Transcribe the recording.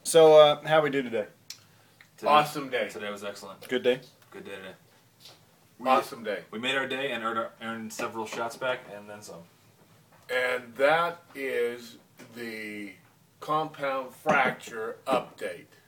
So, how we do today? Awesome day. Today was excellent. Good day? Good day today. Awesome day. We made our day and earned several shots back and then some. And that is the compound fracture update.